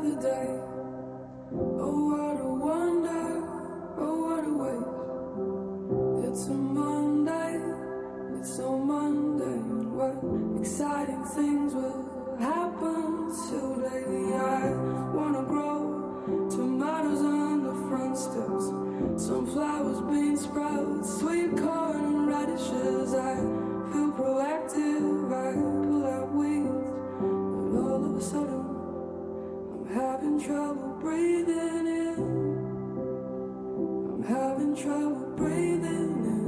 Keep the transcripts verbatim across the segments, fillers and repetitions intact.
another day. Oh, what a wonder, oh, what a waste. It's a Monday, it's so mundane. What exciting things will happen today? I wanna grow tomatoes on the front steps, sunflowers, bean sprouts, sweet corn and radishes. I feel proactive, I pull out weeds, but all of a sudden I'm having trouble breathing in. I'm having trouble breathing in.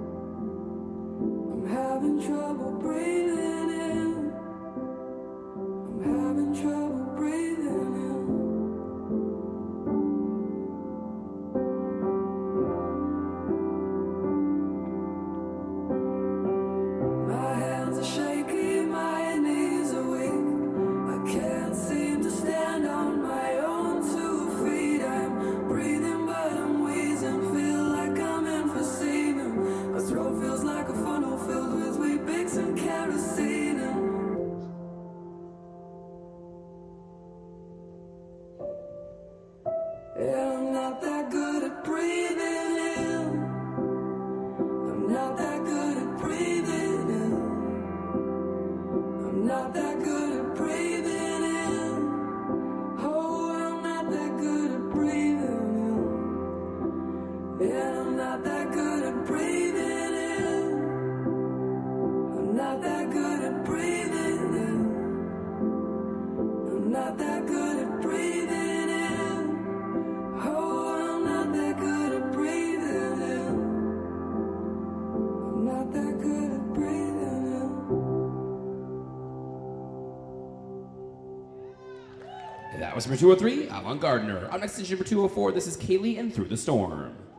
I'm having trouble breathing in. I'm having trouble breathing in. My hands are shaky, my knees are weak. I can't seem to stand on my own two feet. I'm breathing but I'm wheezing, feel like I'm emphysema. My throat feels like a funnel filled with wheat bix and kerosene. Yeah, I'm not that good at breathing in. I'm not that good at breathing in. I'm not that good at breathing in. Oh, I'm not that good at breathing in. Yeah, I'm not that good at breathing in. I'm not that good at breathing in. I'm not that good at breathing in. Oh, I'm not that good at breathing in. I'm not that good at breathing in. That was number two oh three, Avant Gardner. Up next is number two oh four. This is Kaylee and Through the Storm.